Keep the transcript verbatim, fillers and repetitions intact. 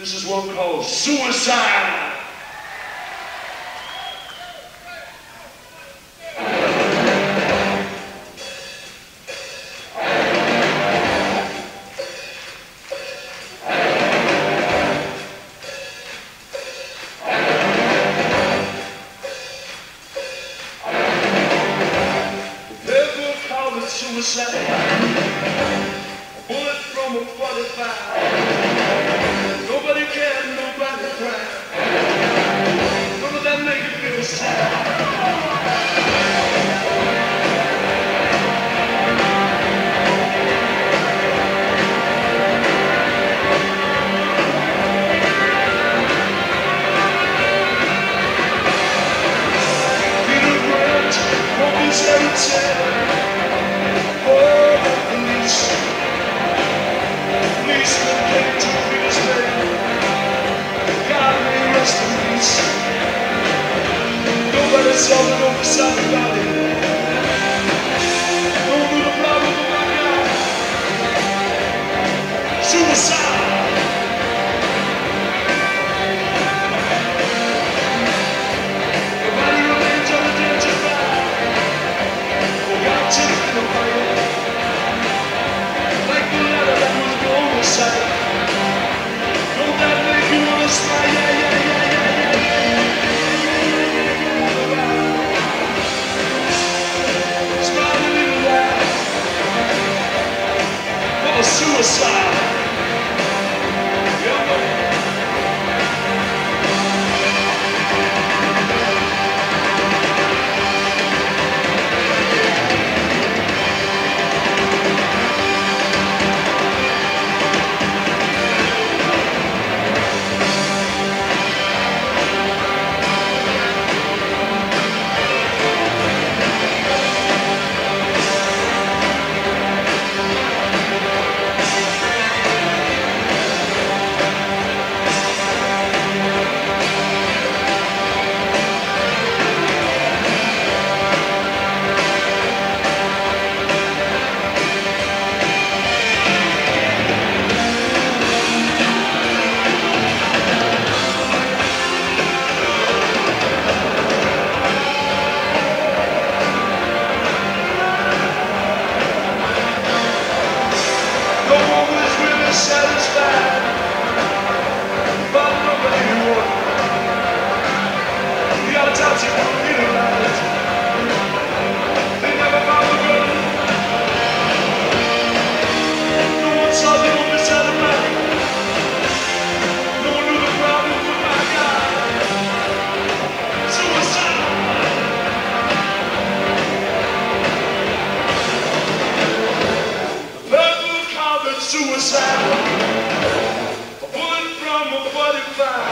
This is one called Suicide. Suicide, a bullet from a forty-five. Nobody cares, nobody cries. None of that make you feel sad. Peter Grant, Romans seventeen. Something over somebody. Don't do the problem of my God. Suicide. Nobody remains unidentified. Forgot to be the fire. Like the letter that was blown aside. Don't that make you wanna smile? Yeah, yeah, yeah, yeah, yeah, yeah. Suicide. Satisfied, but nobody won. The other times you don't realize they never found the gun. No one saw the open side of mine. No one knew the problem with my God. Suicide. The purple covered suicide. A bullet from a forty-five.